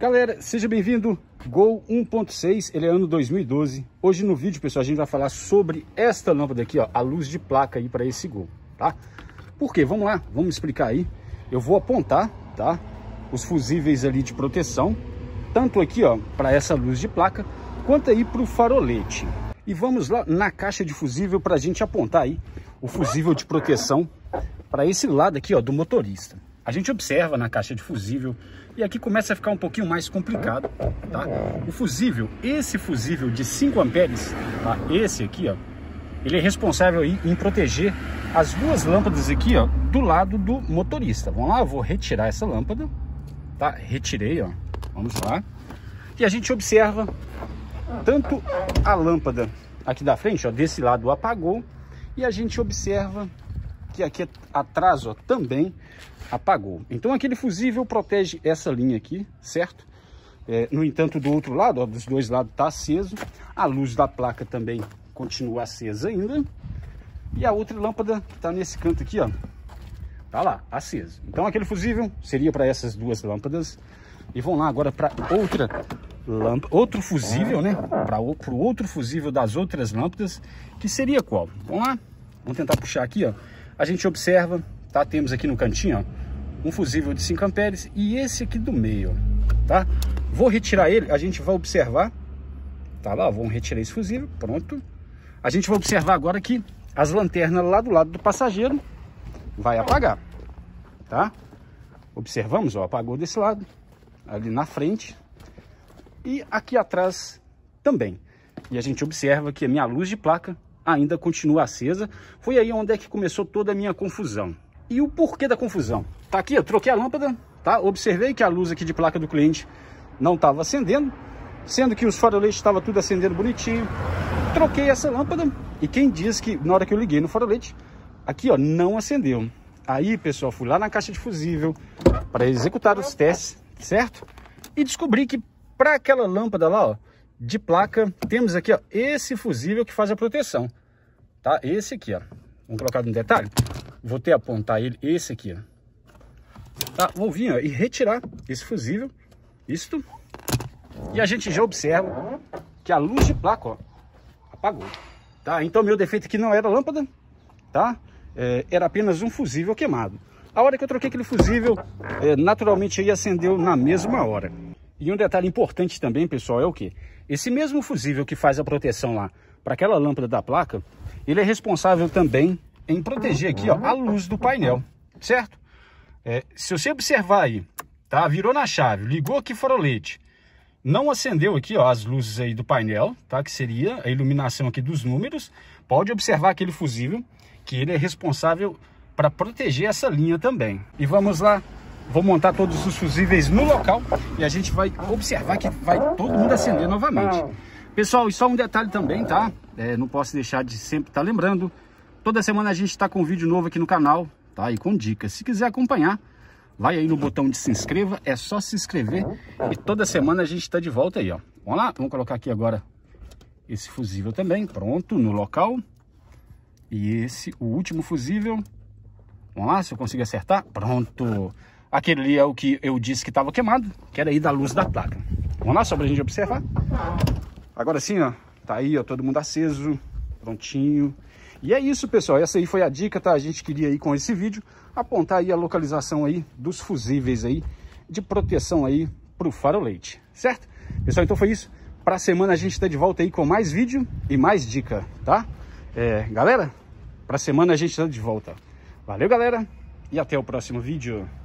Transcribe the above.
Galera, seja bem-vindo. Gol 1.6, ele é ano 2012. Hoje no vídeo, pessoal, a gente vai falar sobre esta lâmpada aqui, ó, a luz de placa aí para esse Gol, tá? Por quê? Vamos lá, vamos explicar aí. Eu vou apontar, tá, os fusíveis ali de proteção, tanto aqui, ó, para essa luz de placa, quanto aí para o farolete. E vamos lá na caixa de fusível para a gente apontar aí o fusível de proteção para esse lado aqui, ó, do motorista. A gente observa na caixa de fusível e aqui começa a ficar um pouquinho mais complicado, tá? O fusível, esse fusível de 5 amperes, tá? Esse aqui, ó, ele é responsável aí em proteger as duas lâmpadas aqui, ó, do lado do motorista. Vamos lá, eu vou retirar essa lâmpada, tá? Retirei, ó, vamos lá. E a gente observa tanto a lâmpada aqui da frente, ó, desse lado apagou, e a gente observa que aqui atrás, ó, também apagou. Então aquele fusível protege essa linha aqui, certo? No entanto, do outro lado, ó, dos dois lados tá aceso. A luz da placa também continua acesa ainda. E a outra lâmpada tá nesse canto aqui, ó, tá lá, acesa. Então aquele fusível seria para essas duas lâmpadas. E vamos lá agora para outra lâmpada, outro fusível, né? Para o outro fusível das outras lâmpadas, que seria qual? Vamos lá, vamos tentar puxar aqui, ó. A gente observa, tá? Temos aqui no cantinho, ó, um fusível de 5 amperes e esse aqui do meio, ó, tá? Vou retirar ele, a gente vai observar, tá lá, vamos retirar esse fusível, pronto. A gente vai observar agora que as lanternas lá do lado do passageiro vai apagar, tá? Observamos, ó, apagou desse lado, ali na frente e aqui atrás também. E a gente observa que a minha luz de placa ainda continua acesa. Foi aí onde é que começou toda a minha confusão. E o porquê da confusão? Tá aqui, eu troquei a lâmpada, tá? Observei que a luz aqui de placa do cliente não estava acendendo, sendo que os faroletes estavam tudo acendendo bonitinho. Troquei essa lâmpada e quem diz que na hora que eu liguei no farolete, aqui, ó, não acendeu. Aí, pessoal, fui lá na caixa de fusível para executar os testes, certo? E descobri que para aquela lâmpada lá, ó, de placa, temos aqui, ó, esse fusível que faz a proteção, tá? Esse aqui, ó, vamos colocar no detalhe, vou ter apontar ele, esse aqui, ó, tá? Vou vir, ó, e retirar esse fusível, isto, e a gente já observa que a luz de placa, ó, apagou, tá? Então meu defeito aqui não era a lâmpada, tá? Era apenas um fusível queimado. A hora que eu troquei aquele fusível, naturalmente aí acendeu na mesma hora. E um detalhe importante também, pessoal, é o que? Esse mesmo fusível que faz a proteção lá para aquela lâmpada da placa, ele é responsável também em proteger aqui, ó, a luz do painel, certo? Se você observar aí, tá? Virou na chave, ligou aqui o farolete, não acendeu aqui, ó, as luzes aí do painel, tá? Que seria a iluminação aqui dos números. Pode observar aquele fusível, que ele é responsável para proteger essa linha também. E vamos lá. Vou montar todos os fusíveis no local e a gente vai observar que vai todo mundo acender novamente. Pessoal, e só um detalhe também, tá? Não posso deixar de sempre estar lembrando. Toda semana a gente está com um vídeo novo aqui no canal, tá? E com dicas. Se quiser acompanhar, vai aí no botão de se inscreva. É só se inscrever e toda semana a gente está de volta aí, ó. Vamos lá? Vamos colocar aqui agora esse fusível também. Pronto, no local. E esse, o último fusível. Vamos lá, se eu conseguir acertar. Pronto. Aquele ali é o que eu disse que estava queimado, que era aí da luz da placa. Vamos lá, só pra gente observar. Agora sim, ó, tá aí, ó, todo mundo aceso, prontinho. E é isso, pessoal, essa aí foi a dica, tá? A gente queria aí com esse vídeo apontar aí a localização aí dos fusíveis aí de proteção aí pro farolete, certo? Pessoal, então foi isso. Pra semana a gente tá de volta aí com mais vídeo e mais dica, tá? Galera, pra semana a gente tá de volta. Valeu, galera, e até o próximo vídeo.